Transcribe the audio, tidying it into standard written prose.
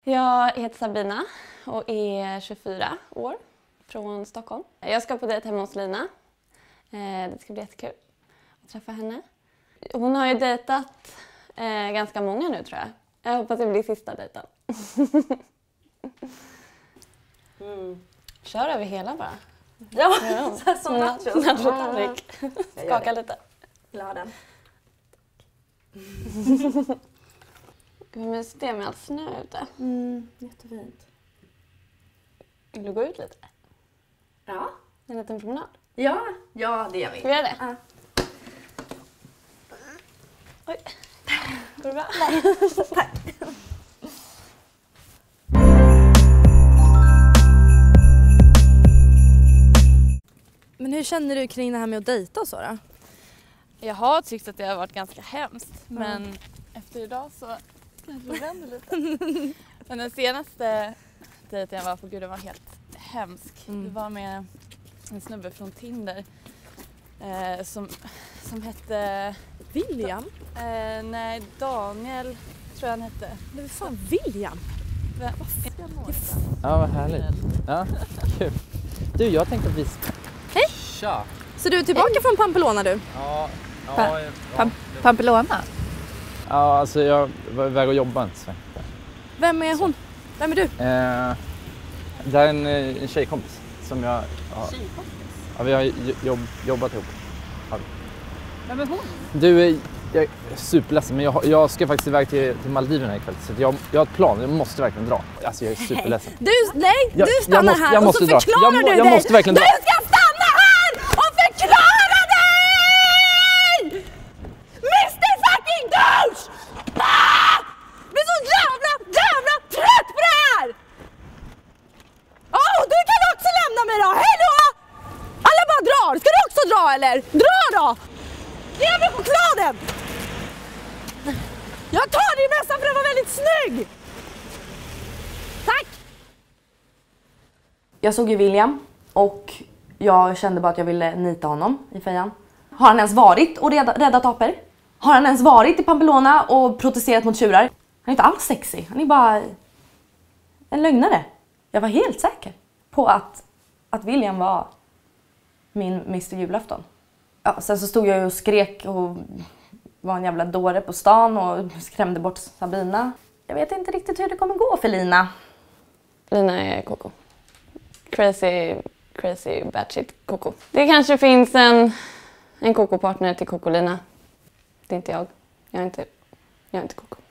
Jag heter Sabina och är 24 år från Stockholm. Jag ska på dejt hemma hos Lina. Det ska bli jättekul att träffa henne. Hon har ju dejtat ganska många nu, tror jag. Jag hoppas det blir sista dejten. Kör över hela bara. Ja, som nachos. Nachotallrik. Skaka lite. La den. Hur mysigt det är med allt snö ute. Jättefint. Vill du gå ut lite? Ja. En liten promenad? Ja, det gör vi. Ska vi göra det? Ja. Oj. Går det bra? Tack. Men hur känner du kring det här med att dejta och så då? Jag har tyckt att det har varit ganska hemskt, men efter idag så kanske det vänder lite. Men den senaste dejten jag var på, gud, den var helt hemsk. Det var med en snubbe från Tinder som hette... William? Nej, Daniel tror jag han hette. Det är fan William? Ja, vad härligt. Ja, kul. Du, jag tänkte att vi... Hej! Tja! Så du är tillbaka från Pamplona du? Pamplona? Ja, alltså jag var iväg och jobbade en sväng. Vem är hon? Vem är du? Det är en tjejkompis som jag... Ja, vi har jobbat ihop. Vem är hon? Du, jag är superledsen, men jag ska faktiskt iväg till Maldiverna ikväll. Så jag har ett plan, jag måste verkligen dra. Alltså jag är superledsen. Du stannar här och så förklarar du dig! Jag måste verkligen dra. Du ska stanna här och förklara dig! Mr fucking douche! Jag är så jävla trött på det här! Du kan också lämna mig då, hej då! Alla bara drar, ska du också dra eller? Dra då! Ge mig chokladen! Jag tar din nästan för att vara väldigt snygg! Tack! Jag såg ju William och jag kände bara att jag ville nita honom i fejan. Har han ens varit och räddat apor? Har han ens varit i Pamplona och protesterat mot tjurar? Han är inte alls sexy, han är bara en lögnare. Jag var helt säker på att William var min Mr. Julafton. Ja, sen så stod jag ju och skrek och var en jävla dåre på stan och skrämde bort Sabina. Jag vet inte riktigt hur det kommer gå för Lina. Lina är koko. Crazy batshit koko. Det kanske finns en koko-partner till Koko-Lina. Det är inte jag. Jag är inte koko.